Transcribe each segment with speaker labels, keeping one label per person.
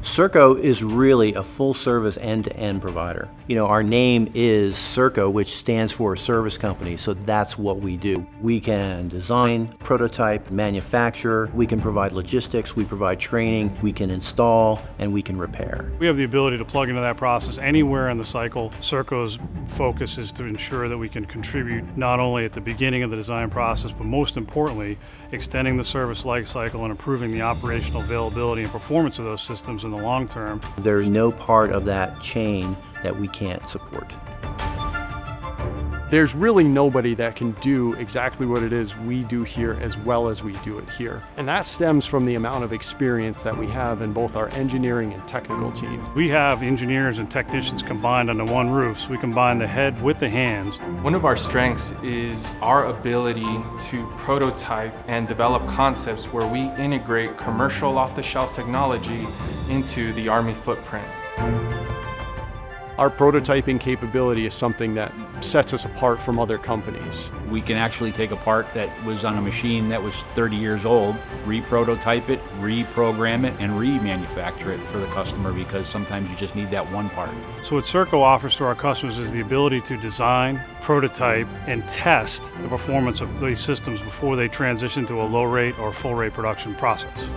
Speaker 1: Serco is really a full-service end-to-end provider. You know, our name is Serco, which stands for service company, so that's what we do. We can design, prototype, manufacture, we can provide logistics, we provide training, we can install, and we can repair.
Speaker 2: We have the ability to plug into that process anywhere in the cycle. Serco's focus is to ensure that we can contribute not only at the beginning of the design process, but most importantly, extending the service life cycle and improving the operational availability and performance of those systems in the long term.
Speaker 1: There's no part of that chain that we can't support.
Speaker 3: There's really nobody that can do exactly what it is we do here as well as we do it here. And that stems from the amount of experience that we have in both our engineering and technical team.
Speaker 2: We have engineers and technicians combined under one roof, so we combine the head with the hands.
Speaker 4: One of our strengths is our ability to prototype and develop concepts where we integrate commercial off-the-shelf technology into the Army footprint.
Speaker 3: Our prototyping capability is something that sets us apart from other companies.
Speaker 5: We can actually take a part that was on a machine that was 30 years old, re-prototype it, reprogram it, and remanufacture it for the customer, because sometimes you just need that one part.
Speaker 2: So what Serco offers to our customers is the ability to design, prototype, and test the performance of these systems before they transition to a low-rate or full-rate production process.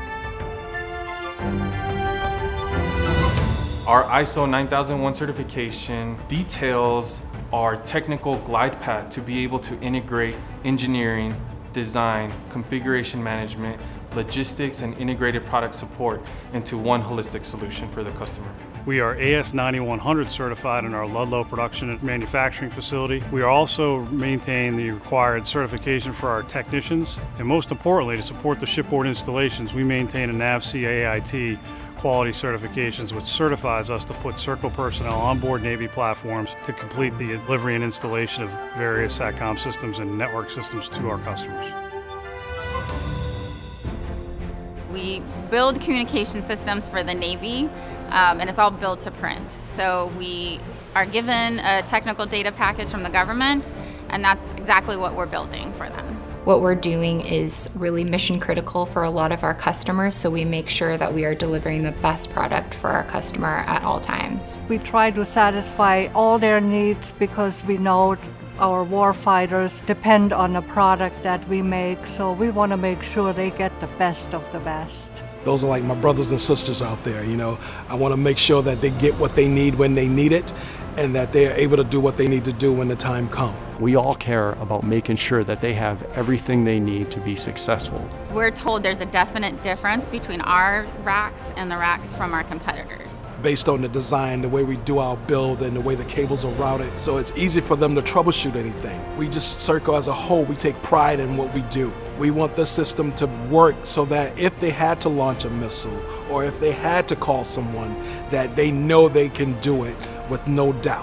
Speaker 4: Our ISO 9001 certification details our technical glide path to be able to integrate engineering, design, configuration management, logistics, and integrated product support into one holistic solution for the customer.
Speaker 2: We are AS 9100 certified in our Ludlow production and manufacturing facility. We are also maintain the required certification for our technicians, and most importantly, to support the shipboard installations, we maintain a NAVC AIT quality certifications, which certifies us to put Serco personnel on board Navy platforms to complete the delivery and installation of various SATCOM systems and network systems to our customers.
Speaker 6: We build communication systems for the Navy, and it's all built to print. So we are given a technical data package from the government, and that's exactly what we're building for them.
Speaker 7: What we're doing is really mission critical for a lot of our customers, so we make sure that we are delivering the best product for our customer at all times.
Speaker 8: We try to satisfy all their needs because we know our warfighters depend on the product that we make, so we want to make sure they get the best of the best.
Speaker 9: Those are like my brothers and sisters out there, you know. I want to make sure that they get what they need when they need it, and that they are able to do what they need to do when the time comes.
Speaker 3: We all care about making sure that they have everything they need to be successful.
Speaker 6: We're told there's a definite difference between our racks and the racks from our competitors.
Speaker 9: Based on the design, the way we do our build, and the way the cables are routed, so it's easy for them to troubleshoot anything. We just, Serco as a whole, we take pride in what we do. We want the system to work so that if they had to launch a missile, or if they had to call someone, that they know they can do it with no doubt.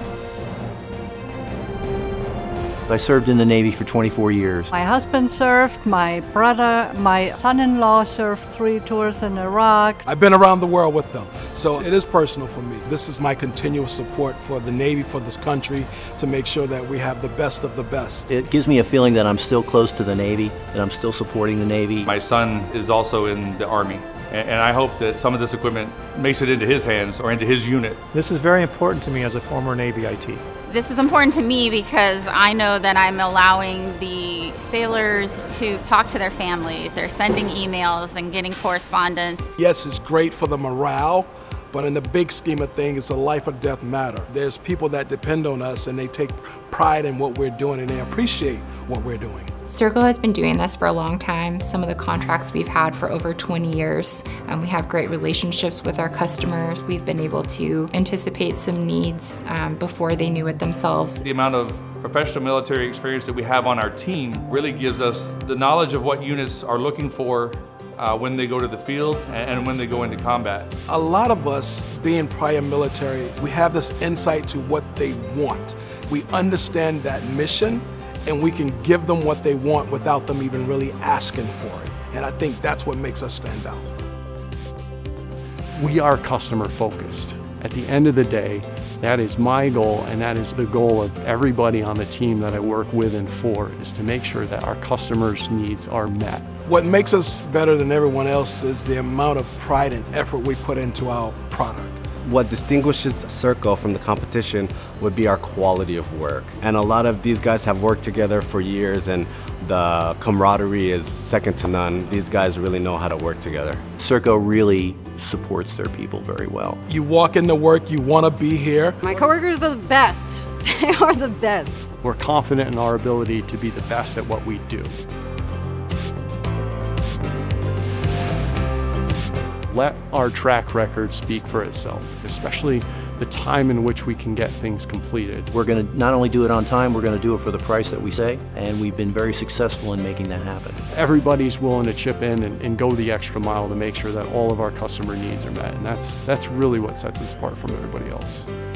Speaker 1: I served in the Navy for 24 years.
Speaker 8: My husband served, my brother, my son-in-law served 3 tours in Iraq.
Speaker 9: I've been around the world with them, so it is personal for me. This is my continuous support for the Navy, for this country, to make sure that we have the best of the best.
Speaker 1: It gives me a feeling that I'm still close to the Navy, that I'm still supporting the Navy.
Speaker 10: My son is also in the Army, and I hope that some of this equipment makes it into his hands or into his unit.
Speaker 11: This is very important to me as a former Navy IT.
Speaker 6: This is important to me because I know that I'm allowing the sailors to talk to their families. They're sending emails and getting correspondence.
Speaker 9: Yes, it's great for the morale, but in the big scheme of things, it's a life or death matter. There's people that depend on us, and they take pride in what we're doing, and they appreciate what we're doing.
Speaker 7: Serco has been doing this for a long time. Some of the contracts we've had for over 20 years, and we have great relationships with our customers. We've been able to anticipate some needs before they knew it themselves.
Speaker 10: The amount of professional military experience that we have on our team really gives us the knowledge of what units are looking for when they go to the field and when they go into combat.
Speaker 9: A lot of us, being prior military, we have this insight to what they want. We understand that mission, and we can give them what they want without them even really asking for it. And I think that's what makes us stand out.
Speaker 3: We are customer focused. At the end of the day, That is my goal, and that is the goal of everybody on the team that I work with and for, is to make sure that our customers' needs are met.
Speaker 9: What makes us better than everyone else is the amount of pride and effort we put into our product.
Speaker 12: What distinguishes Serco from the competition would be our quality of work. And a lot of these guys have worked together for years, and the camaraderie is second to none. These guys really know how to work together.
Speaker 1: Serco really supports their people very well.
Speaker 9: You walk into work, you want to be here.
Speaker 13: My coworkers are the best. They are the best.
Speaker 3: We're confident in our ability to be the best at what we do. Let our track record speak for itself, especially the time in which we can get things completed.
Speaker 1: We're going to not only do it on time, we're going to do it for the price that we say, and we've been very successful in making that happen.
Speaker 3: Everybody's willing to chip in and go the extra mile to make sure that all of our customer needs are met, and that's really what sets us apart from everybody else.